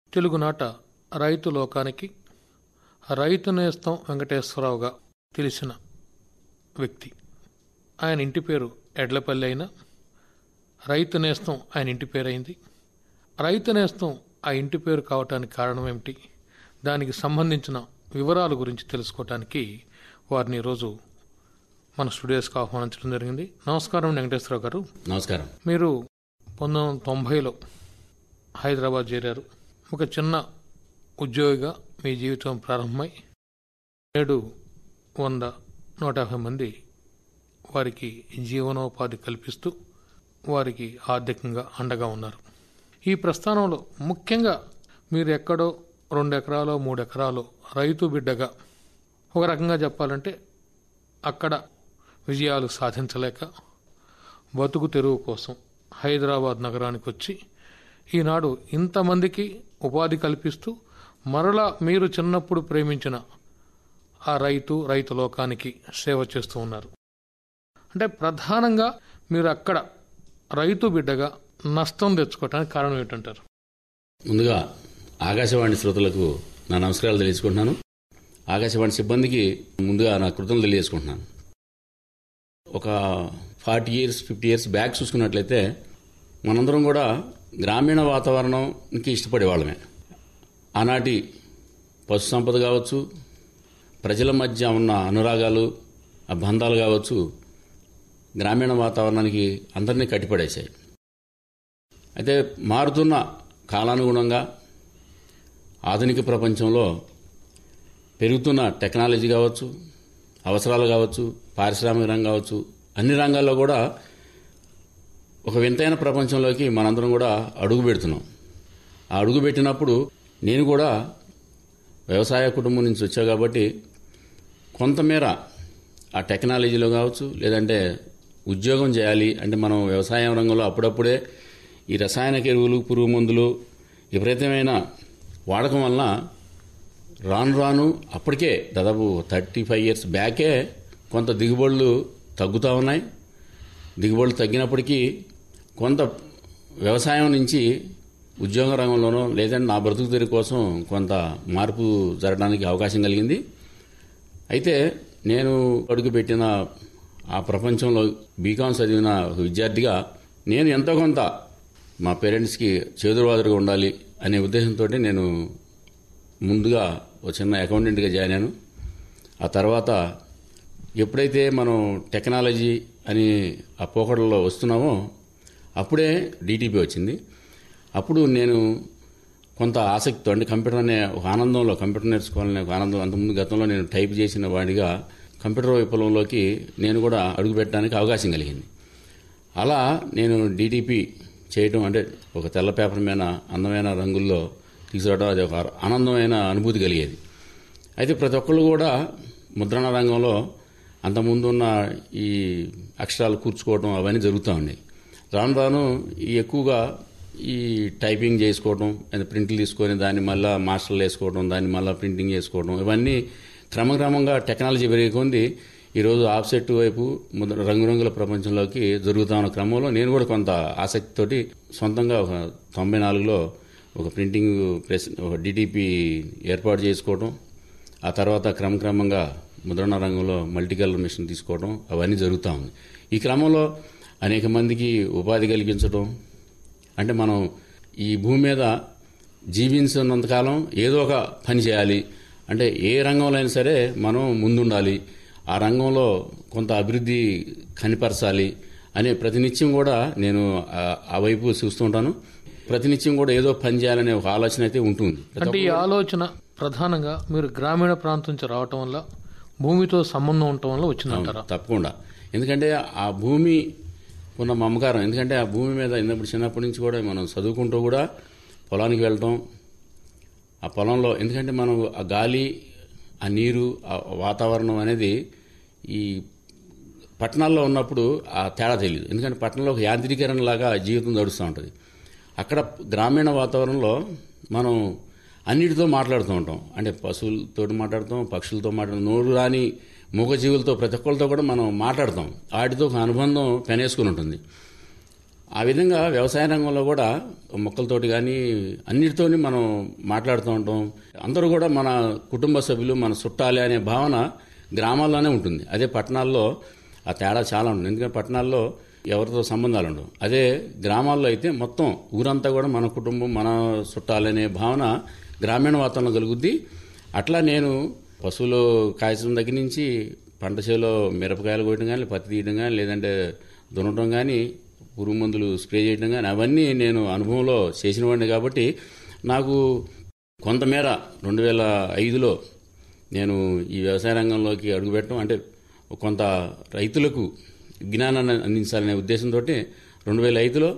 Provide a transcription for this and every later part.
తెలుగునాట రైతు లోకానికి రైతు నేస్తం వెంకటేశ్వరరావుగా తెలిసిన వ్యక్తి. ఆయన ఇంటి పేరు ఎడ్లపల్లి అయినా రైతు నేస్తం ఆయన ఇంటి పేరైంది. రైతు నేస్తం ఆ ఇంటి పేరు కావటానికి కారణం ఏమిటి, దానికి సంబంధించిన వివరాల గురించి తెలుసుకోవటానికి వారిని ఈరోజు మన స్టూడియోస్కి ఆహ్వానించడం జరిగింది. నమస్కారం వెంకటేశ్వరరావు గారు. నమస్కారం. మీరు 1990లో హైదరాబాద్ చేరారు. ఒక చిన్న ఉద్యోగిగా మీ జీవితం ప్రారంభమై నేడు 100-150 మంది వారికి జీవనోపాధి కల్పిస్తూ వారికి ఆర్థికంగా అండగా ఉన్నారు. ఈ ప్రస్థానంలో ముఖ్యంగా మీరు ఎక్కడో 2 ఎకరాలో 3 ఎకరాలో రైతు బిడ్డగా, ఒక రకంగా చెప్పాలంటే అక్కడ విజయాలు సాధించలేక బతుకు తెరువు కోసం హైదరాబాద్ నగరానికి వచ్చి ఈనాడు ఇంతమందికి ఉపాధి కల్పిస్తూ మరలా మీరు చిన్నప్పుడు ప్రేమించిన ఆ రైతు లోకానికి సేవ చేస్తూ ఉన్నారు. అంటే ప్రధానంగా మీరు అక్కడ రైతు బిడ్డగా నష్టం తెచ్చుకోవటానికి కారణం ఏంటంటారు? ముందుగా ఆకాశవాణి శ్రోతలకు నా నమస్కారాలు తెలియజేసుకుంటున్నాను. ఆకాశవాణి సిబ్బందికి ముందుగా నా కృతజ్ఞతలు తెలియజేసుకుంటున్నాను. ఒక 40 years 50 years బ్యాక్ చూసుకున్నట్లయితే మనందరం కూడా గ్రామీణ వాతావరణంకి ఇష్టపడేవాళ్ళమే. ఆనాటి పశు సంపద కావచ్చు, ప్రజల మధ్య ఉన్న అనురాగాలు, ఆ బంధాలు కావచ్చు, గ్రామీణ వాతావరణానికి అందరినీ కట్టిపడేశాయి. అయితే మారుతున్న కాలానుగుణంగా ఆధునిక ప్రపంచంలో పెరుగుతున్న టెక్నాలజీ కావచ్చు, అవసరాలు కావచ్చు, పారిశ్రామిక రంగం కావచ్చు, అన్ని రంగాల్లో కూడా ఒక వింతైన ప్రపంచంలోకి మనందరం కూడా అడుగు పెడుతున్నాం. ఆ అడుగు పెట్టినప్పుడు నేను కూడా వ్యవసాయ కుటుంబం నుంచి వచ్చా కాబట్టి కొంతమేర ఆ టెక్నాలజీలో కావచ్చు, లేదంటే ఉద్యోగం చేయాలి అంటే మనం వ్యవసాయ రంగంలో అప్పుడప్పుడే ఈ రసాయనిక ఎరువులు, పురుగు మందులు విపరీతమైన వాడకం వలన రాను అప్పటికే దాదాపు 35 years బ్యాకే కొంత దిగుబడులు తగ్గుతూ ఉన్నాయి. దిగుబడులు తగ్గినప్పటికీ కొంత వ్యవసాయం నుంచి ఉద్యోగ రంగంలోనో లేదంటే నా బ్రతుకు తెరువు కోసం కొంత మార్పు జరగడానికి అవకాశం కలిగింది. అయితే నేను అడుగుపెట్టిన ఆ ప్రపంచంలో బీకాం చదివిన ఒక విద్యార్థిగా నేను ఎంతో కొంత మా పేరెంట్స్కి చేదురువాదురుగా ఉండాలి అనే ఉద్దేశంతో నేను ముందుగా ఒక చిన్న అకౌంటెంట్గా జాయిన్ అయ్యాను. ఆ తర్వాత ఎప్పుడైతే మనం టెక్నాలజీ అని ఆ పోకడలో వస్తున్నామో అప్పుడే డిటిపి వచ్చింది. అప్పుడు నేను కొంత ఆసక్తితో, అంటే కంప్యూటర్ అనే ఒక ఆనందంలో, కంప్యూటర్ నేర్చుకోవాలనే ఒక ఆనందం, అంతకుముందు గతంలో నేను టైప్ చేసిన వాడిగా కంప్యూటర్ విప్లవంలోకి నేను కూడా అడుగుపెట్టడానికి అవకాశం కలిగింది. అలా నేను డిటిపి చేయటం అంటే ఒక తెల్ల పేపర్ మీద అందమైన రంగుల్లో తీసుకురావడం, అది ఒక ఆనందమైన అనుభూతి కలిగేది. అయితే ప్రతి ఒక్కళ్ళు కూడా ముద్రణ రంగంలో అంతకుముందున్న ఈ అక్షరాలు కూర్చుకోవడం అవన్నీ జరుగుతూ ఉన్నాయి. రాను ఎక్కువగా ఈ టైపింగ్ చేసుకోవడం, ప్రింట్లు తీసుకొని దాన్ని మళ్ళీ మాస్టర్లు వేసుకోవడం, దాన్ని మళ్ళీ ప్రింటింగ్ చేసుకోవడం, ఇవన్నీ క్రమక్రమంగా టెక్నాలజీ పెరిగిపోయింది. ఈరోజు ఆఫ్సెట్ వైపు రంగురంగుల ప్రపంచంలోకి జరుగుతా ఉన్న క్రమంలో నేను కూడా కొంత ఆసక్తితోటి సొంతంగా ఒక 94లో ఒక ప్రింటింగ్ ప్రెస్, ఒక డిటిపి ఏర్పాటు చేసుకోవడం, ఆ తర్వాత క్రమక్రమంగా ముద్రణ రంగంలో మల్టీ కలర్ మిషన్ తీసుకోవడం, అవన్నీ జరుగుతూ ఉంది. ఈ క్రమంలో అనేక మందికి ఉపాధి కల్పించడం, అంటే మనం ఈ భూమి మీద జీవించినంతకాలం ఏదో ఒక పని చేయాలి, అంటే ఏ రంగంలో అయినా సరే మనం ముందుండాలి, ఆ రంగంలో కొంత అభివృద్ధి కనిపరచాలి అనే ప్రతినిత్యం కూడా నేను ఆ వైపు చూస్తుంటాను. ప్రతినిత్యం కూడా ఏదో పని చేయాలనే ఒక ఆలోచన అయితే ఉంటుంది. అంటే ఈ ఆలోచన ప్రధానంగా మీరు గ్రామీణ ప్రాంతం నుంచి రావటం వల్ల, భూమితో సంబంధం ఉండటం వల్ల వచ్చిందంటారా? తప్పకుండా. ఎందుకంటే ఆ భూమి ఉన్న మమకారం, ఎందుకంటే ఆ భూమి మీద చిన్నప్పటి నుంచి కూడా మనం చదువుకుంటూ కూడా పొలానికి వెళ్ళటం, ఆ పొలంలో, ఎందుకంటే మనం ఆ గాలి, ఆ నీరు, ఆ వాతావరణం అనేది ఈ పట్టణాల్లో ఉన్నప్పుడు ఆ తేడా తెలియదు. ఎందుకంటే పట్టణంలో ఒక యాంత్రీకరణ లాగా జీవితం నడుస్తూ ఉంటుంది. అక్కడ గ్రామీణ వాతావరణంలో మనం అన్నిటితో మాట్లాడుతూ ఉంటాం, అంటే పశువులతో మాట్లాడతాం, పక్షులతో మాట్లాడతాం, నోరు రాని మూగజీవులతో, ప్రతి ఒక్కరితో కూడా మనం మాట్లాడతాం. వాటితో ఒక అనుబంధం పెనేసుకుని ఉంటుంది. ఆ విధంగా వ్యవసాయ రంగంలో కూడా మొక్కలతోటి కానీ అన్నిటితోని మనం మాట్లాడుతూ ఉంటాం. అందరూ కూడా మన కుటుంబ సభ్యులు, మన చుట్టాలే అనే భావన గ్రామాల్లోనే ఉంటుంది. అదే పట్టణాల్లో ఆ తేడా చాలా ఉంటుంది. ఎందుకంటే పట్టణాల్లో ఎవరితో సంబంధాలు ఉండవు. అదే గ్రామాల్లో అయితే మొత్తం ఊరంతా కూడా మన కుటుంబం, మన చుట్టాలనే భావన గ్రామీణ వాతావరణం కలుగుద్ది. అట్లా నేను పశువులు కాయచడం దగ్గర నుంచి పంట చేలో మిరపకాయలు కొట్టడం కానీ, పత్తి తీయడం కానీ, లేదంటే దున్నటం కానీ, పురుగు మందులు స్ప్రే చేయడం కానీ అవన్నీ నేను అనుభవంలో చేసిన వాడిని. కాబట్టి నాకు కొంతమేర 2005లో నేను ఈ వ్యవసాయ రంగంలోకి అడుగుపెట్టడం, అంటే కొంత రైతులకు జ్ఞానాన్ని అందించాలనే ఉద్దేశంతో 2005లో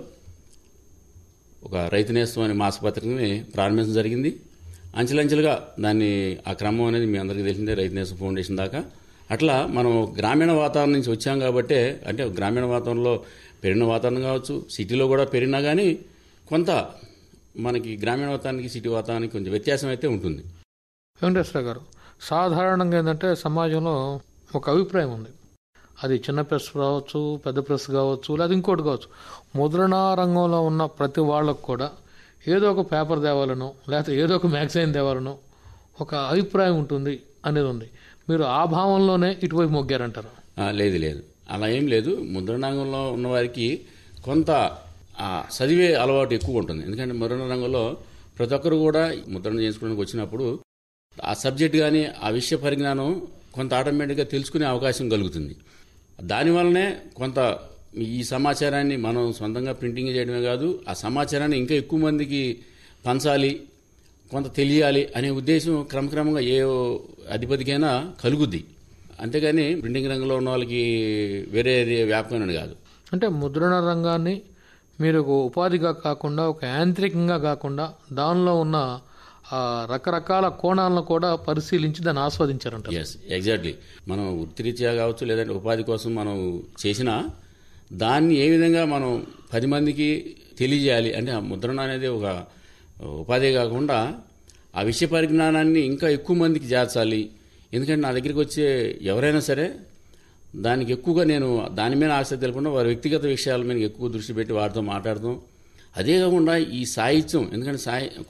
ఒక రైతు నేస్తం అనే మాసపత్రికని ప్రారంభించడం జరిగింది. అంచెలంచెలుగా దాన్ని ఆ క్రమం అనేది మీ అందరికీ తెలిసిందే, రైతు నేస్తం ఫౌండేషన్ దాకా. అట్లా మనం గ్రామీణ వాతావరణం నుంచి వచ్చాం కాబట్టి, అంటే గ్రామీణ వాతావరణంలో పెరిగిన వాతావరణం కావచ్చు, సిటీలో కూడా పెరిగినా కానీ కొంత మనకి గ్రామీణ వాతావరణానికి సిటీ వాతావరణానికి కొంచెం వ్యత్యాసం అయితే ఉంటుంది. వెంకటేశ్వర గారు, సాధారణంగా ఏంటంటే సమాజంలో ఒక అభిప్రాయం ఉంది. అది చిన్న ప్రెస్ కావచ్చు, పెద్ద ప్రెస్ కావచ్చు, లేదా ఇంకోటి కావచ్చు. ముద్రణా రంగంలో ఉన్న ప్రతి వాళ్ళకు కూడా ఏదో ఒక పేపర్ తేవాలనో, లేకపోతే ఏదో ఒక మ్యాగజైన్ తేవాలనో ఒక అభిప్రాయం ఉంటుంది అనేది ఉంది. మీరు ఆ భావంలోనే ఇటువైపు మొగ్గారంటారు? లేదు లేదు, అలా ఏం లేదు. ముద్రణ రంగంలో ఉన్నవారికి కొంత చదివే అలవాటు ఎక్కువ ఉంటుంది. ఎందుకంటే ముద్రణ రంగంలో ప్రతి ఒక్కరు కూడా ముద్రణ చేసుకోవడానికి వచ్చినప్పుడు ఆ సబ్జెక్ట్ కానీ ఆ విషయ పరిజ్ఞానం కొంత ఆటోమేటిక్గా తెలుసుకునే అవకాశం కలుగుతుంది. దానివల్లనే కొంత ఈ సమాచారాన్ని మనం సొంతంగా ప్రింటింగ్ చేయడమే కాదు, ఆ సమాచారాన్ని ఇంకా ఎక్కువ మందికి పంచాలి, కొంత తెలియాలి అనే ఉద్దేశం క్రమక్రమంగా ఏ అధిపతికైనా కలుగుద్ది. అంతేగాని ప్రింటింగ్ రంగంలో ఉన్న వాళ్ళకి వేరే వ్యాపకం కాదు. అంటే ముద్రణ రంగాన్ని మీరు ఒక ఉపాధిగా కాకుండా, ఒక యాంత్రికంగా కాకుండా, దానిలో ఉన్న రకరకాల కోణాలను కూడా పరిశీలించి దాన్ని ఆస్వాదించారంట. Yes, exactly. మనం వృత్తిరీత్యా కావచ్చు, లేదంటే ఉపాధి కోసం మనం చేసినా దాన్ని ఏ విధంగా మనం 10 మందికి తెలియజేయాలి అంటే, ఆ ముద్రణ అనేది ఒక ఉపాధి కాకుండా ఆ విషయ పరిజ్ఞానాన్ని ఇంకా ఎక్కువ మందికి చేర్చాలి. ఎందుకంటే నా దగ్గరికి వచ్చే ఎవరైనా సరే దానికి ఎక్కువగా నేను దాని మీద ఆసక్తి తెలపకుండా వారి వ్యక్తిగత విషయాల మీద ఎక్కువ దృష్టి పెట్టి వారితో మాట్లాడతాం. అదే కాకుండా ఈ సాహిత్యం, ఎందుకంటే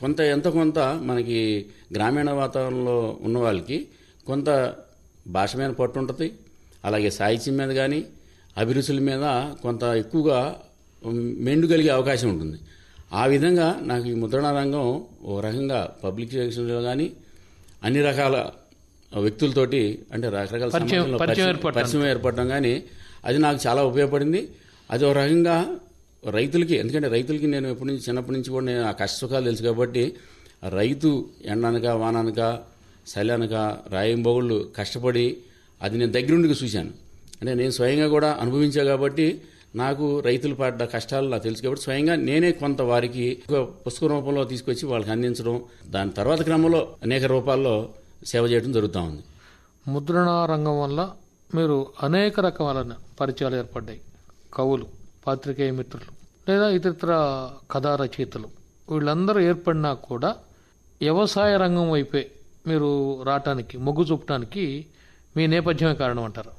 కొంత మనకి గ్రామీణ వాతావరణంలో ఉన్న వాళ్ళకి కొంత భాష మీద పట్టు ఉంటుంది. అలాగే సాహిత్యం మీద కానీ అభిరుచుల మీద కొంత ఎక్కువగా మెండుగలిగే అవకాశం ఉంటుంది. ఆ విధంగా నాకు ఈ ముద్రణ రంగం ఒక రకంగా పబ్లిక్ రిలేషన్లో కానీ అన్ని రకాల వ్యక్తులతోటి, అంటే రకరకాల పరిచయం ఏర్పడడం కానీ అది నాకు చాలా ఉపయోగపడింది. అది ఒక రకంగా రైతులకి, ఎందుకంటే రైతులకి నేను చిన్నప్పటి నుంచి కూడా నేను ఆ కష్ట సుఖాలు తెలుసు కాబట్టి, రైతు ఎండనక వాననక చలనక రాయింబొగుళ్ళు కష్టపడి అది నేను దగ్గరుండికి చూశాను. అంటే నేను స్వయంగా కూడా అనుభవించా కాబట్టి నాకు రైతులు పడ్డ కష్టాలు నాకు తెలుసు కాబట్టి స్వయంగా నేనే కొంత వారికి పుస్తక రూపంలో తీసుకొచ్చి వాళ్ళకి అందించడం, దాని తర్వాత క్రమంలో అనేక రూపాల్లో సేవ చేయడం జరుగుతూ ఉంది. ముద్రణా రంగం వల్ల మీరు అనేక రకాల పరిచయాలు ఏర్పడ్డాయి. కవులు, పాత్రికేయ మిత్రులు, లేదా ఇతర కథా రచయితలు, వీళ్ళందరూ ఏర్పడినా కూడా వ్యవసాయ రంగం వైపే మీరు రావటానికి, మొగ్గు చూపటానికి మీ నేపథ్యమే కారణం అంటారు?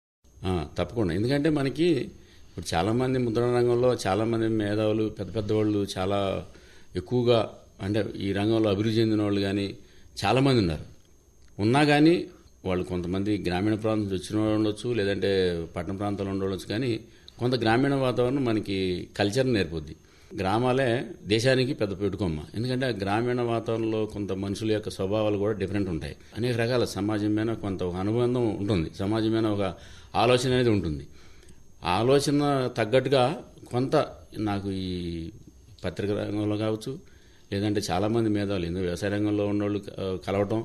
తప్పకుండా. ఎందుకంటే మనకి ఇప్పుడు చాలామంది ముద్రణ రంగంలో చాలామంది మేధావులు, పెద్ద పెద్ద వాళ్ళు చాలా ఎక్కువగా, అంటే ఈ రంగంలో అభివృద్ధి చెందిన వాళ్ళు కానీ చాలామంది ఉన్నా కానీ వాళ్ళు కొంతమంది గ్రామీణ ప్రాంతం నుంచి వచ్చిన వాళ్ళు ఉండొచ్చు, లేదంటే పట్టణ ప్రాంతాల్లో ఉండవచ్చు. కానీ కొంత గ్రామీణ వాతావరణం మనకి కల్చర్ నేర్పుద్ది. గ్రామాలే దేశానికి పెద్ద పెట్టుకోమ్మ. ఎందుకంటే ఆ గ్రామీణ వాతావరణంలో కొంత మనుషుల యొక్క స్వభావాలు కూడా డిఫరెంట్ ఉంటాయి. అనేక రకాల సమాజం మీద కొంత ఒక అనుబంధం ఉంటుంది, సమాజం మీద ఒక ఆలోచన అనేది ఉంటుంది. ఆ ఆలోచన తగ్గట్టుగా కొంత నాకు ఈ పత్రిక రంగంలో కావచ్చు, లేదంటే చాలామంది మేధావులు ఎందుకు వ్యవసాయ రంగంలో ఉన్నవాళ్ళు కలవటం,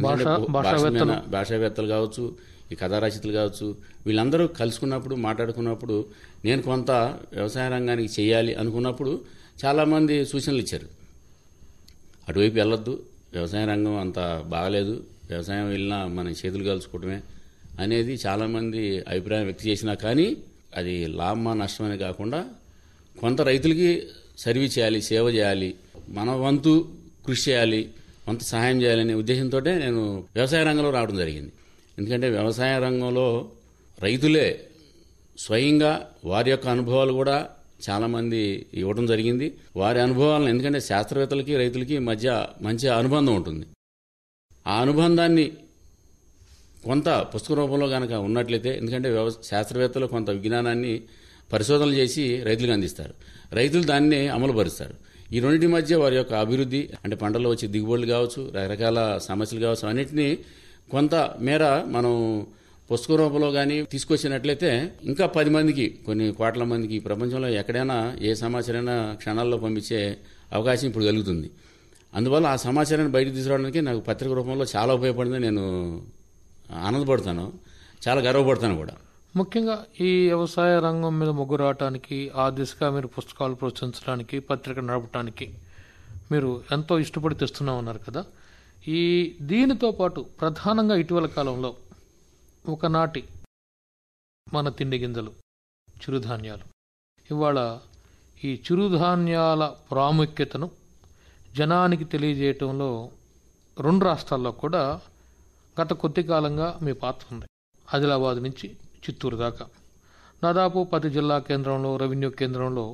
భాషావేత్తలు కావచ్చు, ఈ కథా రచయితలు కావచ్చు, వీళ్ళందరూ కలుసుకున్నప్పుడు మాట్లాడుకున్నప్పుడు నేను కొంత వ్యవసాయ రంగానికి చేయాలి అనుకున్నప్పుడు చాలామంది సూచనలు ఇచ్చారు. అటువైపు వెళ్ళొద్దు, వ్యవసాయ రంగం అంత బాగలేదు, వ్యవసాయం వెళ్ళినా మన చేతులు కలుసుకోవటమే అనేది చాలామంది అభిప్రాయం వ్యక్తం చేసినా కానీ అది లాభమా నష్టమని కాకుండా కొంత రైతులకి సర్వీస్ చేయాలి, సేవ చేయాలి, మన వంతు కృషి చేయాలి, కొంత సహాయం చేయాలనే ఉద్దేశంతో నేను వ్యవసాయ రంగంలో రావడం జరిగింది. ఎందుకంటే వ్యవసాయ రంగంలో రైతులే స్వయంగా వారి యొక్క అనుభవాలు కూడా చాలామంది ఇవ్వడం జరిగింది. వారి అనుభవాలను, ఎందుకంటే శాస్త్రవేత్తలకి రైతులకి మధ్య మంచి అనుబంధం ఉంటుంది. ఆ అనుబంధాన్ని కొంత పుస్తక రూపంలో కనుక ఉన్నట్లయితే, ఎందుకంటే శాస్త్రవేత్తలు కొంత విజ్ఞానాన్ని పరిశోధనలు చేసి రైతులకు అందిస్తారు, రైతులు దాన్ని అమలుపరుస్తారు. ఈ రెండింటి మధ్య వారి యొక్క అభివృద్ధి, అంటే పంటల్లో వచ్చే దిగుబడులు కావచ్చు, రకరకాల సమస్యలు కావచ్చు, అన్నింటినీ కొంత మేర మనం పుస్తక రూపంలో కానీ తీసుకొచ్చినట్లయితే ఇంకా 10 మందికి, కొన్ని కోట్ల మందికి ప్రపంచంలో ఎక్కడైనా ఏ సమాచారైనా క్షణాల్లో పంపించే అవకాశం ఇప్పుడు కలుగుతుంది. అందువల్ల ఆ సమాచారాన్ని బయటకు తీసుకురావడానికి నాకు పత్రిక రూపంలో చాలా ఉపయోగపడిందని నేను ఆనందపడతాను, చాలా గర్వపడతాను కూడా. ముఖ్యంగా ఈ వ్యవసాయ రంగం మీద మొగ్గు రావడానికి, ఆ దిశగా మీరు పుస్తకాలు ప్రోత్సహించడానికి, పత్రిక నడపడానికి మీరు ఎంతో ఇష్టపడి తెస్తున్నా ఉన్నారు కదా. దీనితో పాటు ప్రధానంగా ఇటీవల కాలంలో ఒకనాటి మన తిండి గింజలు, చిరుధాన్యాలు, ఇవాళ ఈ చిరుధాన్యాల ప్రాముఖ్యతను జనానికి తెలియజేయటంలో 2 రాష్ట్రాల్లో కూడా గత కొద్ది కాలంగా మీ పాత్ర ఉంది. ఆదిలాబాద్ నుంచి చిత్తూరు దాకా దాదాపు 10 జిల్లా కేంద్రంలో, రెవెన్యూ కేంద్రంలో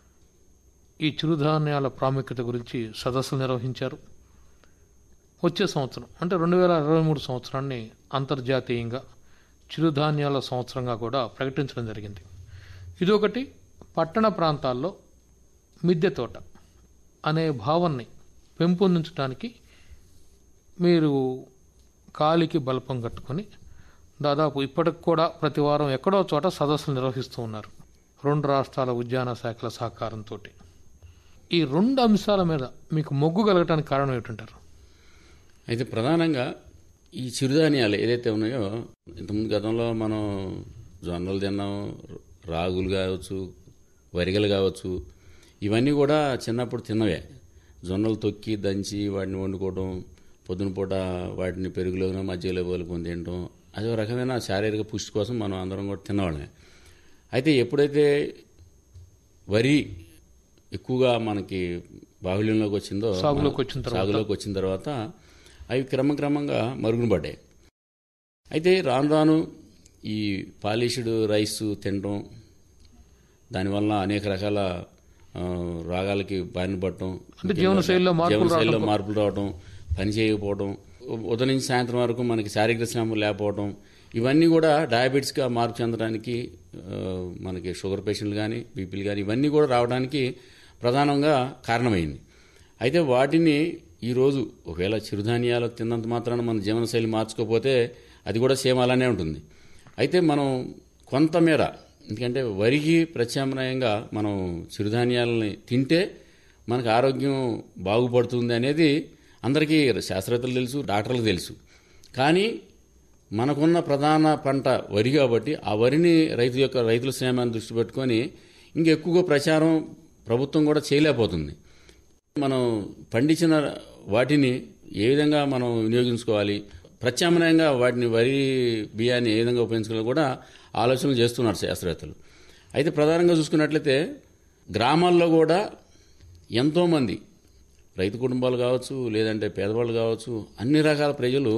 ఈ చిరుధాన్యాల ప్రాముఖ్యత గురించి సదస్సులు నిర్వహించారు. వచ్చే సంవత్సరం అంటే 2023 సంవత్సరాన్ని అంతర్జాతీయంగా చిరుధాన్యాల సంవత్సరంగా కూడా ప్రకటించడం జరిగింది. ఇదొకటి. పట్టణ ప్రాంతాల్లో మిద్దె తోట అనే భావాన్ని పెంపొందించడానికి మీరు కాలికి బలపం కట్టుకొని దాదాపు ఇప్పటికి కూడా ప్రతి వారం ఎక్కడో చోట సదస్సులు నిర్వహిస్తూ ఉన్నారు 2 రాష్ట్రాల ఉద్యాన శాఖల సహకారంతో. ఈ 2 అంశాల మీద మీకు మొగ్గు కలగటానికి కారణం ఏమిటంటారు? అయితే ప్రధానంగా ఈ చిరుధాన్యాలు ఏదైతే ఉన్నాయో, ఇంతకుముందు గతంలో మనం జొన్నలు తిన్నాం, రాగులు కావచ్చు, వరిగలు కావచ్చు, ఇవన్నీ కూడా చిన్నప్పుడు తిన్నవే. జొన్నలు తొక్కి దంచి వాటిని వండుకోవడం, పొద్దున పూట వాటిని పెరుగులోనో మధ్యలో పోలుకొని తినడం, అది ఒక రకమైన శారీరక పుష్టి కోసం మనం అందరం కూడా తిన్నవాళ్ళమే. అయితే ఎప్పుడైతే వరి ఎక్కువగా మనకి బాహుళ్యంలోకి వచ్చిందో, సాగులోకి వచ్చిన తర్వాత అవి క్రమక్రమంగా మరుగున పడ్డాయి. అయితే రాను రాను ఈ పాలిష్డ్ రైస్ తినడం, దానివల్ల అనేక రకాల రోగాలకి బారిన పడటం, జీవనశైలిలో మార్పులు రావడం, పని చేయకపోవడం, ఉదయం నుంచి సాయంత్రం వరకు మనకి శారీరక శ్రమ లేకపోవడం, ఇవన్నీ కూడా డయాబెటీస్గా మార్పు చెందడానికి, మనకి షుగర్ పేషెంట్లు కానీ, బీపీలు కానీ, ఇవన్నీ కూడా రావడానికి ప్రధానంగా కారణమైంది. అయితే వాటిని ఈరోజు ఒకవేళ చిరుధాన్యాలు తిన్నంత మాత్రాన మన జీవనశైలి మార్చుకోకపోతే అది కూడా సేమ్ అలానే ఉంటుంది. అయితే మనం కొంతమేర, ఎందుకంటే వరికి ప్రత్యామ్నాయంగా మనం చిరుధాన్యాలని తింటే మనకు ఆరోగ్యం బాగుపడుతుంది అనేది అందరికీ శాస్త్రవేత్తలు తెలుసు, డాక్టర్లకు తెలుసు. కానీ మనకున్న ప్రధాన పంట వరి కాబట్టి ఆ వరిని రైతుల శ్రమాన్ని దృష్టి పెట్టుకొని ఇంకెక్కువగా ప్రచారం ప్రభుత్వం కూడా చేయలేకపోతుంది. మనం పండించిన వాటిని ఏ విధంగా మనం వినియోగించుకోవాలి, ప్రత్యామ్నాయంగా వాటిని వరి బియ్యాన్ని ఏ విధంగా ఉపయోగించుకోవాలో కూడా ఆలోచనలు చేస్తున్నారు శాస్త్రవేత్తలు. అయితే ప్రధానంగా చూసుకున్నట్లయితే గ్రామాల్లో కూడా ఎంతోమంది రైతు కుటుంబాలు కావచ్చు, లేదంటే పేదవాళ్ళు కావచ్చు, అన్ని రకాల ప్రజలు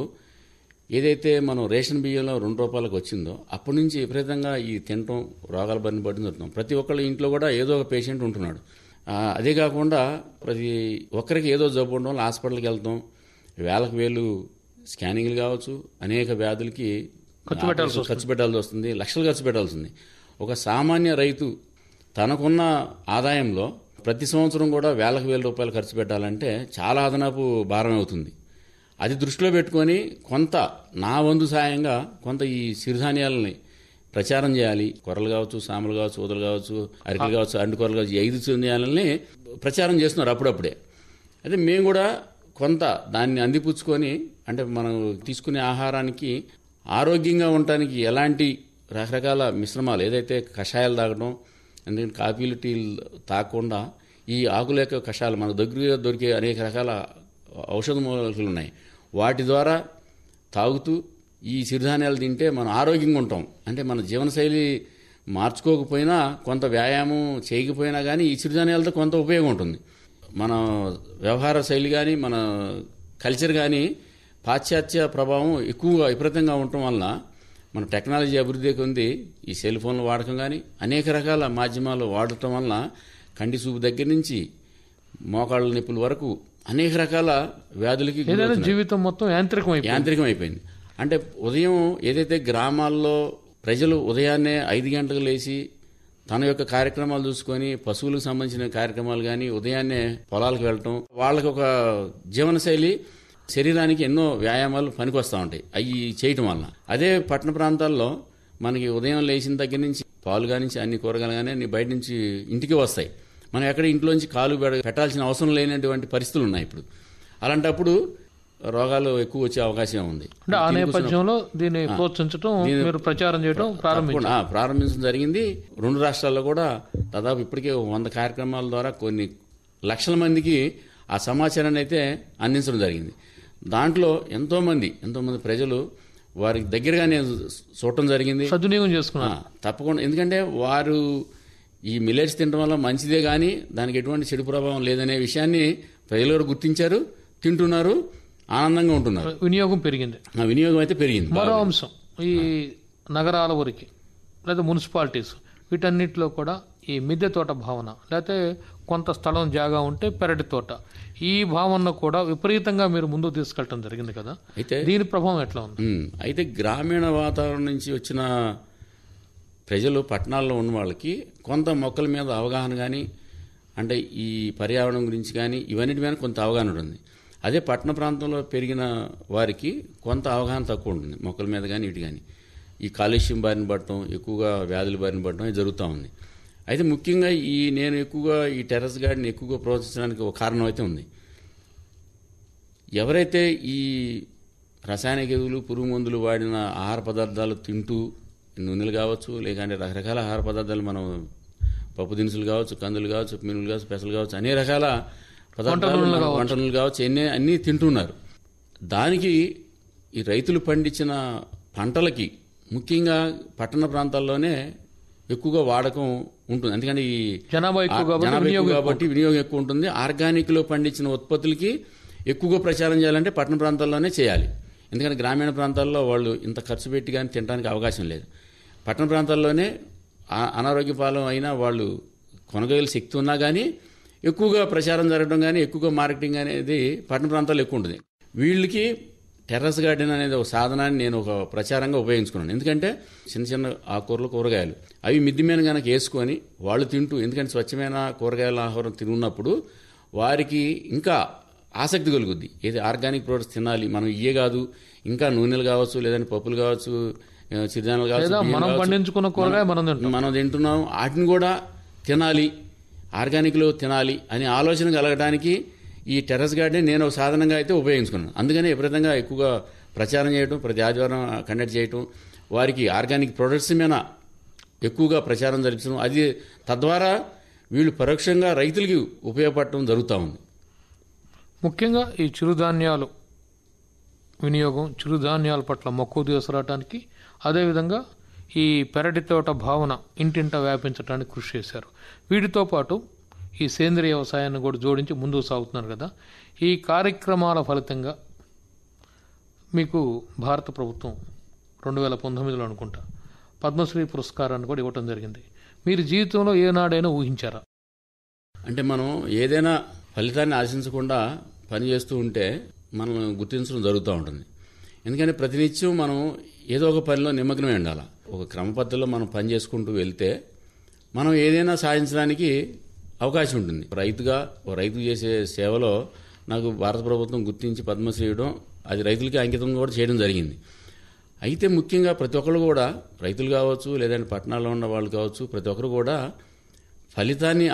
ఏదైతే మనం రేషన్ బియ్యంలో 2 రూపాయలకు వచ్చిందో అప్పటి నుంచి విపరీతంగా ఈ తినటం, రోగాల బారిన పడిన జరుగుతున్నాం. ప్రతి ఒక్కళ్ళ ఇంట్లో కూడా ఏదో ఒక పేషెంట్ ఉంటున్నాడు. అదే కాకుండా ప్రతి ఒక్కరికి ఏదో జబ్బు ఉండడం వల్ల హాస్పిటల్కి వెళ్తాం, వేలకు వేలు స్కానింగ్లు కావచ్చు, అనేక వ్యాధులకి ఖర్చు పెట్టాల్సి వస్తుంది, లక్షలు ఖర్చు పెట్టాల్సింది. ఒక సామాన్య రైతు తనకున్న ఆదాయంలో ప్రతి సంవత్సరం కూడా వేలకు వేల రూపాయలు ఖర్చు పెట్టాలంటే చాలా అదనపు భారం అవుతుంది. అది దృష్టిలో పెట్టుకొని కొంత నా వంతు సాయంగా కొంత ఈ సిరిధాన్యాలని ప్రచారం చేయాలి. కొర్రలు కావచ్చు, సామలు కావచ్చు, ఊదలు కావచ్చు, అరికలు కావచ్చు, అండు కొర్రలు కావచ్చు, 5 ధాన్యాలని ప్రచారం చేస్తున్నారు అప్పుడప్పుడే. అయితే మేము కూడా కొంత దాన్ని అందిపుచ్చుకొని, అంటే మనం తీసుకునే ఆహారానికి ఆరోగ్యంగా ఉండటానికి ఎలాంటి రకరకాల మిశ్రమాలు, ఏదైతే కషాయాలు తాగడం, ఎందుకంటే కాఫీలు టీలు తాగకుండా ఈ ఆకుల యొక్క కషాయాలు మన దగ్గర దొరికే అనేక రకాల ఔషధ మూలికలు ఉన్నాయి, వాటి ద్వారా తాగుతూ ఈ సిరిధాన్యాలు తింటే మనం ఆరోగ్యంగా ఉంటాం. అంటే మన జీవనశైలి మార్చుకోకపోయినా, కొంత వ్యాయామం చేయకపోయినా కానీ ఈ సిరిధాన్యాలతో కొంత ఉపయోగం ఉంటుంది. మన వ్యవహార శైలి కానీ, మన కల్చర్ కానీ పాశ్చాత్య ప్రభావం ఎక్కువగా విపరీతంగా ఉండటం వలన మన టెక్నాలజీ అభివృద్ధి ఉంది. ఈ సెల్ ఫోన్ల వాడకం కానీ అనేక రకాల మాధ్యమాలు వాడటం వలన కంటి చూపు దగ్గర నుంచి మోకాళ్ళ నొప్పుల వరకు అనేక రకాల వ్యాధులకి జీవితం మొత్తం యాంత్రికం అయిపోయింది. అంటే ఉదయం ఏదైతే గ్రామాల్లో ప్రజలు ఉదయాన్నే 5 గంటలకు లేచి తన యొక్క కార్యక్రమాలు చూసుకొని పశువులకు సంబంధించిన కార్యక్రమాలు కానీ ఉదయాన్నే పొలాలకు వెళ్ళటం, వాళ్ళకి ఒక జీవనశైలి శరీరానికి ఎన్నో వ్యాయామాలు పనికొస్తూ ఉంటాయి అవి చేయటం వలన. అదే పట్టణ ప్రాంతాల్లో మనకి ఉదయం లేచిన దగ్గర నుంచి పాలు కానించి అన్ని కూరగాయలు కానీ అన్ని బయట నుంచి ఇంటికి వస్తాయి. మనం ఎక్కడ ఇంట్లోంచి కాలు పెట్టాల్సిన అవసరం లేనటువంటి పరిస్థితులు ఉన్నాయి ఇప్పుడు. అలాంటప్పుడు రోగాలు ఎక్కువ వచ్చే అవకాశం ఉంది. ఆ నేపథ్యంలో దీన్ని ప్రోత్సహించడం, ప్రచారం చేయడం ప్రారంభించడం జరిగింది. 2 రాష్ట్రాల్లో కూడా దాదాపు ఇప్పటికే 100 కార్యక్రమాల ద్వారా కొన్ని లక్షల మందికి ఆ సమాచారాన్ని అయితే అందించడం జరిగింది. దాంట్లో ఎంతో మంది ప్రజలు వారికి దగ్గరగా నేను చూడటం జరిగింది, సద్వినియోగం చేసుకున్నారు తప్పకుండా. ఎందుకంటే వారు ఈ మిల్లెట్స్ తినడం వల్ల మంచిదే కానీ దానికి ఎటువంటి చెడు ప్రభావం లేదనే విషయాన్ని ప్రజలు గుర్తించారు, తింటున్నారు, ఆనందంగా ఉంటున్నారు. వినియోగం పెరిగింది. వినియోగం అయితే పెరిగింది. మరో అంశం, ఈ నగరాల వరకు లేదా మున్సిపాలిటీస్ వీటన్నిటిలో కూడా ఈ మిద్దె తోట భావన, లేకపోతే కొంత స్థలం జాగా ఉంటే పెరటి తోట, ఈ భావన కూడా విపరీతంగా మీరు ముందుకు తీసుకెళ్ళటం జరిగింది కదా. అయితే దీని ప్రభావం ఎట్లా ఉంది? అయితే గ్రామీణ వాతావరణం నుంచి వచ్చిన ప్రజలు పట్టణాల్లో ఉన్న వాళ్ళకి కొంత మొక్కల మీద అవగాహన కానీ, అంటే ఈ పర్యావరణం గురించి కానీ ఇవన్నిటి మీద కొంత అవగాహన ఉంటుంది. అదే పట్టణ ప్రాంతంలో పెరిగిన వారికి కొంత అవగాహన తక్కువ ఉంటుంది మొక్కల మీద కానీ ఇటు కానీ. ఈ కాలుష్యం బారిన పడటం, ఎక్కువగా వ్యాధుల బారిన పడటం జరుగుతూ ఉంది. అయితే ముఖ్యంగా నేను ఎక్కువగా ఈ టెర్రస్ గార్డెన్ ఎక్కువగా ప్రోత్సహించడానికి ఒక కారణం అయితే ఉంది. ఎవరైతే ఈ రసాయనిక ఎరువులు, పురుగు మందులు వాడిన ఆహార పదార్థాలు తింటూ, నూనెలు కావచ్చు, లేకంటే రకరకాల ఆహార పదార్థాలు, మనం పప్పు దినుసులు కావచ్చు, కందులు కావచ్చు, మినుములు కావచ్చు, పెసలు కావచ్చు, అనే రకాల పదార్థాలు, వంట నూనెలు కావచ్చు, అన్నీ తింటున్నారు. దానికి ఈ రైతులు పండించిన పంటలకి ముఖ్యంగా పట్టణ ప్రాంతాల్లోనే ఎక్కువగా వాడకం ఉంటుంది. ఎందుకంటే ఈ జనాభా ఎక్కువ కాబట్టి వినియోగం ఎక్కువ ఉంటుంది. ఆర్గానిక్లో పండించిన ఉత్పత్తులకి ఎక్కువగా ప్రచారం చేయాలంటే పట్టణ ప్రాంతాల్లోనే చేయాలి. ఎందుకంటే గ్రామీణ ప్రాంతాల్లో వాళ్ళు ఇంత ఖర్చు పెట్టి కానీ తినడానికి అవకాశం లేదు. పట్టణ ప్రాంతాల్లోనే అనారోగ్య పాలన అయినా వాళ్ళు కొనగల శక్తి ఉన్నా కానీ ఎక్కువగా ప్రచారం జరగడం కానీ ఎక్కువగా మార్కెటింగ్ అనేది పట్టణ ప్రాంతాల్లో ఎక్కువ ఉంటుంది. వీళ్ళకి టెర్రస్ గార్డెన్ అనేది ఒక సాధనాన్ని నేను ఒక ప్రచారంగా ఉపయోగించుకున్నాను. ఎందుకంటే చిన్న చిన్న ఆకుకూరలు, కూరగాయలు అవి మిద్ది మీద కనుక వేసుకొని వాళ్ళు తింటూ, ఎందుకంటే స్వచ్ఛమైన కూరగాయల ఆహారం తిన్నప్పుడు వారికి ఇంకా ఆసక్తి కలుగుద్ది. ఏది ఆర్గానిక్ ప్రొడక్ట్స్ తినాలి, మనం ఇవే కాదు ఇంకా నూనెలు కావచ్చు, లేదంటే పప్పులు కావచ్చు, చిరుధాన్యాలు కావచ్చు, మనం తింటున్నాం, వాటిని కూడా తినాలి, ఆర్గానిక్లో తినాలి అనే ఆలోచన కలగడానికి ఈ టెర్రస్ గార్డెన్ నేను ఒక సాధనంగా అయితే ఉపయోగించుకున్నాను. అందుకనే విపరీతంగా ఎక్కువగా ప్రచారం చేయటం, ప్రతి ఆదివారం కండక్ట్ చేయటం, వారికి ఆర్గానిక్ ప్రొడక్ట్స్ మీద ఎక్కువగా ప్రచారం జరిపించడం, అది తద్వారా వీళ్ళు పరోక్షంగా రైతులకి ఉపయోగపడటం జరుగుతూ ఉంది. ముఖ్యంగా ఈ చిరుధాన్యాలు వినియోగం, చిరుధాన్యాల పట్ల మక్కువ తీసుకురావడానికి, అదేవిధంగా ఈ పెరటి తోట భావన ఇంటింటా వ్యాపించడానికి కృషి చేశారు. వీటితో పాటు ఈ సేంద్రియ వ్యవసాయాన్ని కూడా జోడించి ముందుకు సాగుతున్నారు కదా. ఈ కార్యక్రమాల ఫలితంగా మీకు భారత ప్రభుత్వం 2019లో అనుకుంటా పద్మశ్రీ పురస్కారాన్ని కూడా ఇవ్వటం జరిగింది. మీరు జీవితంలో ఏనాడైనా ఊహించారా? అంటే మనం ఏదైనా ఫలితాన్ని ఆశించకుండా పనిచేస్తూ ఉంటే మనం గుర్తించడం జరుగుతూ ఉంటుంది. ఎందుకంటే ప్రతినిత్యం మనం ఏదో ఒక పనిలో నిమగ్నమై ఉండాలి. ఒక క్రమ పద్ధతిలో మనం పని చేసుకుంటూ వెళ్తే మనం ఏదైనా సాధించడానికి అవకాశం ఉంటుంది. రైతు చేసే సేవలో నాకు భారత ప్రభుత్వం గుర్తించి పద్మశ్రీ ఇవ్వడం, అది రైతులకి అంకితం కూడా చేయడం జరిగింది. అయితే ముఖ్యంగా ప్రతి ఒక్కరు కూడా, రైతులు కావచ్చు, లేదంటే పట్టణాల్లో ఉన్న వాళ్ళు కావచ్చు, ప్రతి ఒక్కరు కూడా ఫలితాన్ని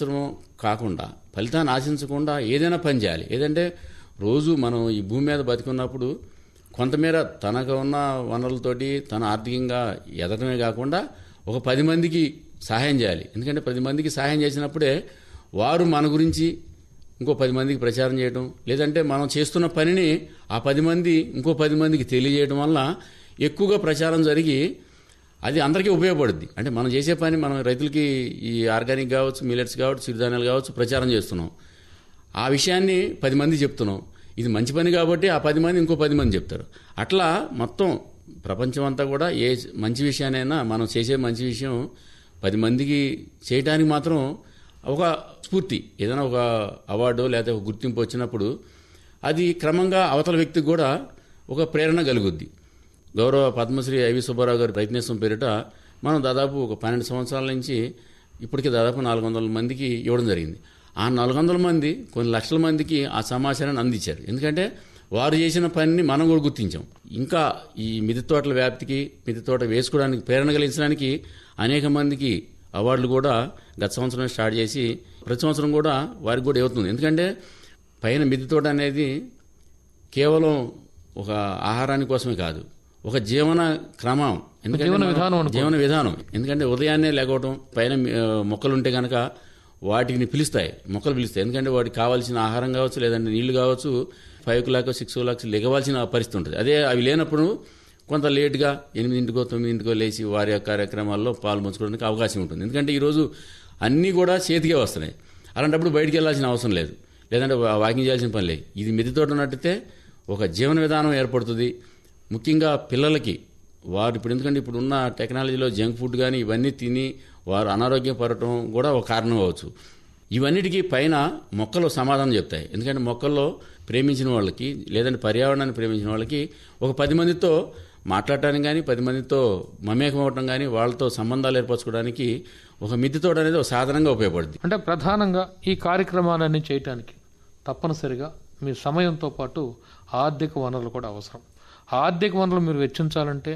ఆశించకుండా ఏదైనా పని చేయాలి. ఏదంటే రోజు మనం ఈ భూమి మీద బతికున్నప్పుడు కొంతమేర తనకు ఉన్న వనరులతోటి తన ఆర్థికంగా ఎదగడమే కాకుండా ఒక 10 మందికి సహాయం చేయాలి. ఎందుకంటే 10 మందికి సహాయం చేసినప్పుడే వారు మన గురించి ఇంకో 10 మందికి ప్రచారం చేయడం, లేదంటే మనం చేస్తున్న పనిని ఆ 10 మంది ఇంకో 10 మందికి తెలియజేయడం వల్ల ఎక్కువగా ప్రచారం జరిగి అది అందరికీ ఉపయోగపడుద్ది. అంటే మనం చేసే పని, మనం రైతులకి ఈ ఆర్గానిక్ కావచ్చు, మిల్లెట్స్ కావచ్చు, చిరుధాన్యాలు కావచ్చు ప్రచారం చేస్తున్నాం. ఆ విషయాన్ని 10 మంది చెప్తున్నాం. ఇది మంచి పని కాబట్టి ఆ 10 మంది ఇంకో 10 మంది చెప్తారు. అట్లా మొత్తం ప్రపంచం అంతా కూడా ఏ మంచి విషయానైనా మనం చేసే మంచి విషయం 10 మందికి చేయడానికి మాత్రం ఒక స్ఫూర్తి, ఏదైనా ఒక అవార్డు లేదా ఒక గుర్తింపు వచ్చినప్పుడు అది క్రమంగా అవతల వ్యక్తికి కూడా ఒక ప్రేరణ కలుగుద్ది. గౌరవ పద్మశ్రీ ఐవి సుబ్బారావు గారి ప్రయత్నిస్తున్న పేరిట మనం దాదాపు ఒక 12 సంవత్సరాల నుంచి ఇప్పటికీ దాదాపు 400 మందికి ఇవ్వడం జరిగింది. ఆ 400 మంది కొన్ని లక్షల మందికి ఆ సమాచారాన్ని అందించారు. ఎందుకంటే వారు చేసిన పనిని మనం కూడా గుర్తించాం. ఇంకా ఈ మిద్దె తోటల వ్యాప్తికి, మిద్దె తోట వేసుకోవడానికి ప్రేరణ కలిగించడానికి అనేక మందికి అవార్డులు కూడా గత సంవత్సరం స్టార్ట్ చేసి ప్రతి సంవత్సరం కూడా వారికి కూడా ఇవ్వుతుంది. ఎందుకంటే పైన మిద్దె తోట అనేది కేవలం ఒక ఆహారాని కోసమే కాదు, ఒక జీవన క్రమం, ఎందుకంటే జీవన విధానం. ఎందుకంటే ఉదయాన్నే లేకపోవడం, పైన మొక్కలు ఉంటే కనుక వాటిని పిలుస్తాయి, మొక్కలు పిలుస్తాయి. ఎందుకంటే వాటికి కావాల్సిన ఆహారం కావచ్చు, లేదంటే నీళ్లు కావచ్చు, 5 o'clock 6 o'clock లెగవాల్సిన పరిస్థితి ఉంటుంది. అదే అవి లేనప్పుడు కొంత లేట్గా 8కో 9కో లేచి వారి యొక్క కార్యక్రమాల్లో పాలు పంచుకోవడానికి అవకాశం ఉంటుంది. ఎందుకంటే ఈరోజు అన్నీ కూడా చేతికే వస్తున్నాయి. అలాంటప్పుడు బయటికి వెళ్ళాల్సిన అవసరం లేదు, లేదంటే వాకింగ్ చేయాల్సిన పని లేదు. ఇది మిద్దె తోట ఉన్నట్టయితే ఒక జీవన విధానం ఏర్పడుతుంది. ముఖ్యంగా పిల్లలకి వారు ఇప్పుడు, ఎందుకంటే ఇప్పుడు ఉన్న టెక్నాలజీలో జంక్ ఫుడ్ కానీ ఇవన్నీ తిని వారు అనారోగ్యం పడటం కూడా ఒక కారణం అవ్వచ్చు. ఇవన్నిటికీ పైన మొక్కలు సమాధానం చెప్తాయి. ఎందుకంటే మొక్కల్లో ప్రేమించిన వాళ్ళకి, లేదంటే పర్యావరణాన్ని ప్రేమించిన వాళ్ళకి ఒక 10 మందితో మాట్లాడటానికి కానీ, 10 మందితో మమేకం అవ్వటం కానీ, వాళ్ళతో సంబంధాలు ఏర్పరచుకోవడానికి ఒక మిద్దె తోట అనేది ఒక సాధనంగా ఉపయోగపడుతుంది. అంటే ప్రధానంగా ఈ కార్యక్రమాలన్నీ చేయటానికి తప్పనిసరిగా మీ సమయంతో పాటు ఆర్థిక వనరులు కూడా అవసరం. ఆర్థిక వనరులు మీరు వెచ్చించాలంటే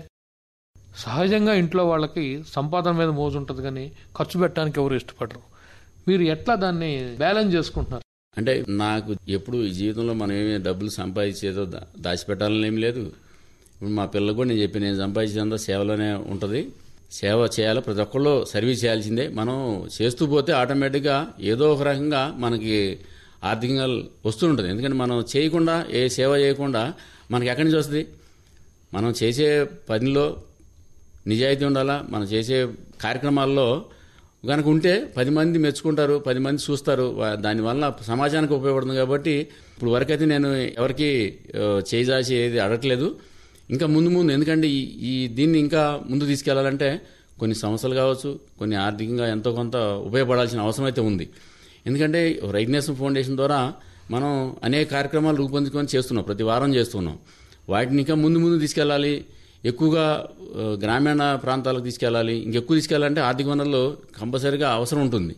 సహజంగా ఇంట్లో వాళ్ళకి సంపాదన మీద మోజు ఉంటుంది, కానీ ఖర్చు పెట్టడానికి ఎవరు ఇష్టపడరు. మీరు ఎట్లా దాన్ని బ్యాలెన్స్ చేసుకుంటున్నారు? అంటే నాకు ఎప్పుడు ఈ జీవితంలో మనం ఏమీ డబ్బులు సంపాదించేదో దాచిపెట్టాలని ఏం లేదు. ఇప్పుడు మా పిల్లలకు కూడా నేను చెప్పి, నేను సంపాదించేదంతా సేవలోనే ఉంటుంది, సేవ చేయాలి, ప్రతి ఒక్కళ్ళు సర్వీస్ చేయాల్సిందే. మనం చేస్తూ పోతే ఆటోమేటిక్గా ఏదో ఒక రకంగా మనకి ఆర్థికంగా వస్తూ ఉంటుంది. ఎందుకంటే మనం చేయకుండా, ఏ సేవ చేయకుండా మనకి ఎక్కడి నుంచి వస్తుంది? మనం చేసే పనిలో నిజాయితీ ఉండాలా. మనం చేసే కార్యక్రమాల్లో కనుక ఉంటే 10 మంది మెచ్చుకుంటారు, 10 మంది చూస్తారు, దానివల్ల సమాజానికి ఉపయోగపడుతుంది. కాబట్టి ఇప్పుడు వరకైతే నేను ఎవరికి చేజాచి ఏది అడగట్లేదు. ఇంకా ముందు ఎందుకంటే ఈ దీన్ని ఇంకా ముందు తీసుకెళ్లాలంటే కొన్ని సంస్థలు కావచ్చు, కొన్ని ఆర్థికంగా ఎంతో కొంత ఉపయోగపడాల్సిన అవసరం అయితే ఉంది. ఎందుకంటే రైతు ఫౌండేషన్ ద్వారా మనం అనేక కార్యక్రమాలు రూపొందించుకొని చేస్తున్నాం, ప్రతి వారం చేస్తున్నాం. వాటిని ఇంకా ముందు తీసుకెళ్ళాలి, ఎక్కువగా గ్రామీణ ప్రాంతాలకు తీసుకెళ్ళాలి. ఇంకెక్కువ తీసుకెళ్ళాలంటే ఆర్థిక వనరులు కంపల్సరీగా అవసరం ఉంటుంది.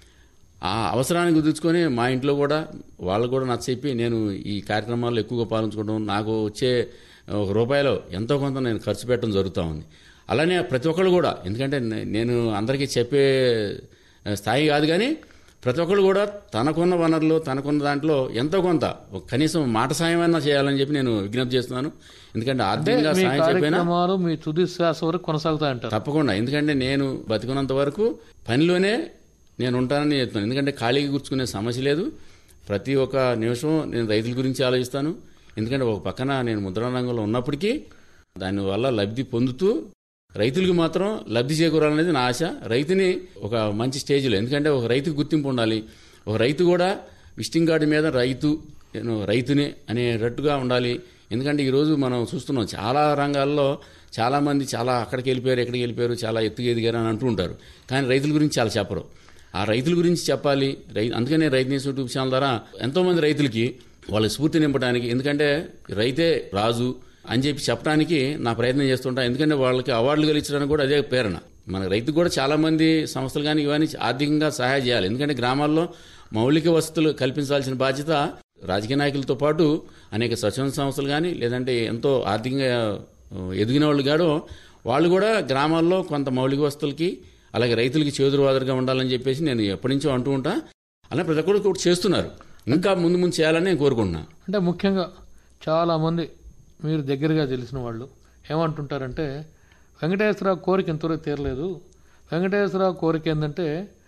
ఆ అవసరాన్ని గుర్తుంచుకొని మా ఇంట్లో కూడా వాళ్ళకు కూడా నచ్చచెప్పి నేను ఈ కార్యక్రమాల్లో ఎక్కువగా పాల్గొనడం, నాకు వచ్చే రూపాయలు ఎంతో కొంత నేను ఖర్చు పెట్టడం జరుగుతూ ఉంది. అలానే ప్రతి ఒక్కళ్ళు కూడా, ఎందుకంటే నేను అందరికీ చెప్పే స్థాయి కాదు, కానీ ప్రతి ఒక్కళ్ళు కూడా తనకున్న వనరులు, తనకున్న దాంట్లో ఎంతో కొంత కనీసం మాట సాయమైనా చేయాలని చెప్పి నేను విజ్ఞప్తి చేస్తున్నాను. ఎందుకంటే ఆర్థికంగా సాయం చెప్పినా మీ తుది శ్వాస వరకు కొనసాగుతాయంటారు. తప్పకుండా. ఎందుకంటే నేను బతికున్నంత వరకు పనిలోనే నేను ఉంటానని చెప్తున్నాను. ఎందుకంటే ఖాళీగా కూర్చుకునే సమస్య లేదు. ప్రతి ఒక్క నిమిషం నేను రైతుల గురించి ఆలోచిస్తాను. ఎందుకంటే ఒక పక్కన నేను ముద్రణ రంగంలో ఉన్నప్పటికీ దానివల్ల లబ్ధి పొందుతూ రైతులకు మాత్రం లబ్ధి చేకూరాలనేది నా ఆశ. రైతుని ఒక మంచి స్టేజ్లో, ఎందుకంటే ఒక రైతుకు గుర్తింపు ఉండాలి. ఒక రైతు కూడా విజిటింగ్ కార్డు మీద నేను రైతుని అనేటట్టుగా ఉండాలి. ఎందుకంటే ఈరోజు మనం చూస్తున్నాం చాలా రంగాల్లో చాలామంది చాలా అక్కడికి వెళ్ళిపోయారు, ఎక్కడికి వెళ్ళిపోయారు, చాలా ఎత్తుకు ఎదిగారు అని అంటూ ఉంటారు. కానీ రైతుల గురించి చాలా చెప్పరు. ఆ రైతుల గురించి చెప్పాలి. అందుకనే రైతు న్యూస్ యూట్యూబ్ ఛానల్ ద్వారా ఎంతోమంది రైతులకి వాళ్ళ స్ఫూర్తి నింపడానికి, ఎందుకంటే రైతే రాజు అని చెప్పి చెప్పడానికి నా ప్రయత్నం చేస్తుంటా. ఎందుకంటే వాళ్ళకి అవార్డులు కలిగించడానికి కూడా అదే ప్రేరణ. మన రైతుకు కూడా చాలా మంది సంస్థలు కానీ ఇవన్నీ ఆర్థికంగా సహాయం చేయాలి. ఎందుకంటే గ్రామాల్లో మౌలిక వసతులు కల్పించాల్సిన బాధ్యత రాజకీయ నాయకులతో పాటు అనేక స్వచ్ఛంద సంస్థలు కానీ, లేదంటే ఎంతో ఆర్థికంగా ఎదిగిన వాళ్ళు కాదు, వాళ్ళు కూడా గ్రామాల్లో కొంత మౌలిక వసతులకి, అలాగే రైతులకి చేదురువాదరుగా ఉండాలని చెప్పేసి నేను ఎప్పటి నుంచో అంటూ ఉంటా. అలా ప్రతి ఒక్కరు కూడా చేస్తున్నారు. ఇంకా ముందు చేయాలని నేను కోరుకుంటున్నా. అంటే ముఖ్యంగా చాలామంది మీరు దగ్గరగా తెలిసిన వాళ్ళు ఏమంటుంటారంటే, వెంకటేశ్వరరావు కోరిక ఎంతవరకు తీరలేదు. వెంకటేశ్వరరావు కోరిక ఏంటంటే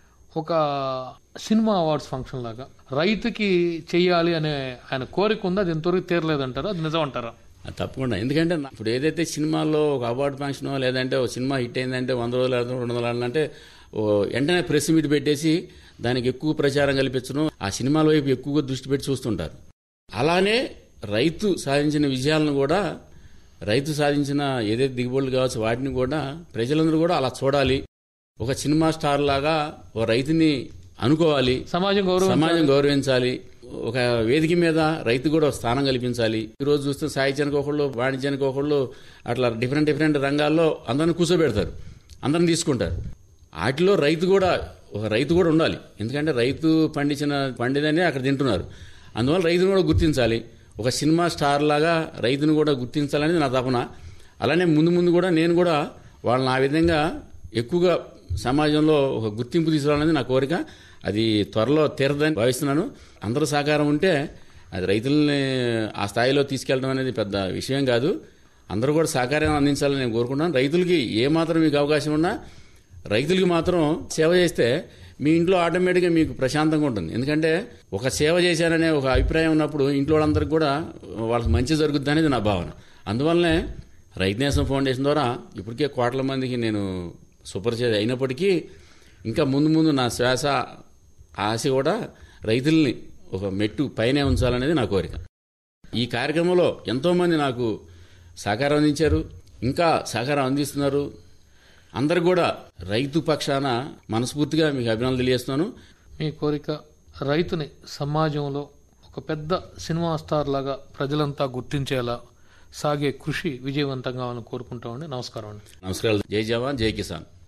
ఒక సినిమా అవార్డ్స్ ఫంక్షన్ లాగా రైతుకి చెయ్యాలి అనే ఆయన కోరిక ఉంది, అది ఎంతవరకు తీరలేదంటారా? అది నిజం అంటారా? తప్పకుండా. ఎందుకంటే ఇప్పుడు ఏదైతే సినిమాల్లో ఒక అవార్డు ఫంక్షన్ లేదంటే ఒక సినిమా హిట్ అయిందంటే 100 రోజులు 200 ఆడాలంటే వెంటనే ప్రెస్ మీట్ పెట్టేసి దానికి ఎక్కువ ప్రచారం కల్పించడం, ఆ సినిమాల వైపు ఎక్కువగా దృష్టి పెట్టి చూస్తుంటారు. అలానే రైతు సాధించిన విజయాలను కూడా రైతు సాధించిన ఏదైతే దిగుబడులు కావచ్చు వాటిని కూడా ప్రజలందరూ కూడా అలా చూడాలి. ఒక సినిమా స్టార్ లాగా ఒక రైతుని అనుకోవాలి, సమాజం గౌరవించాలి. ఒక వేదిక మీద రైతు కూడా ఒక స్థానం కల్పించాలి. ఈరోజు చూస్తే సాహిత్యానికి ఒకళ్ళు, వాణిజ్యానికి ఒకళ్ళు, అట్లా డిఫరెంట్ రంగాల్లో అందరిని కూర్చోబెడతారు, అందరిని తీసుకుంటారు. వాటిలో ఒక రైతు కూడా ఉండాలి. ఎందుకంటే రైతు పండిదనే అక్కడ తింటున్నారు. అందువల్ల రైతును కూడా గుర్తించాలి. ఒక సినిమా స్టార్ లాగా రైతును కూడా గుర్తించాలనేది నా తపన. అలానే ముందు కూడా నేను కూడా వాళ్ళని ఆ విధంగా ఎక్కువగా సమాజంలో ఒక గుర్తింపు తీసుకురావాలనేది నా కోరిక. అది త్వరలో తీరదని భావిస్తున్నాను. అందరూ సహకారం ఉంటే అది రైతుల్ని ఆ స్థాయిలో తీసుకెళ్ళడం అనేది పెద్ద విషయం కాదు. అందరూ కూడా సహకారం అందించాలని నేను కోరుకుంటున్నాను. రైతులకి ఏమాత్రం మీకు అవకాశం ఉన్నా రైతులకి మాత్రం సేవ చేస్తే మీ ఇంట్లో ఆటోమేటిక్గా మీకు ప్రశాంతంగా ఉంటుంది. ఎందుకంటే ఒక సేవ చేశాననే ఒక అభిప్రాయం ఉన్నప్పుడు ఇంట్లో వాళ్ళందరికీ కూడా వాళ్ళకి మంచి జరుగుద్ది అనేది నా భావన. అందువల్లనే రైతు నేస్తం ఫౌండేషన్ ద్వారా ఇప్పటికే కోట్ల మందికి నేను సుపరిచయం అయినప్పటికీ ఇంకా ముందు నా శ్వాస ఆశ కూడా రైతుల్ని ఒక మెట్టు పైనే ఉంచాలనేది నా కోరిక. ఈ కార్యక్రమంలో ఎంతోమంది నాకు సహకారం అందించారు, ఇంకా సహకారం అందిస్తున్నారు. అందరు కూడా రైతు పక్షాన మనస్ఫూర్తిగా మీకు అభినందనలు తెలియజేస్తున్నాను. మీ కోరిక రైతుని సమాజంలో ఒక పెద్ద సినిమా స్టార్ లాగా ప్రజలంతా గుర్తించేలా సాగే కృషి విజయవంతంగా కోరుకుంటామండి. నమస్కారం అండి. నమస్కారాలు. జై జవాన్, జై కిసాన్.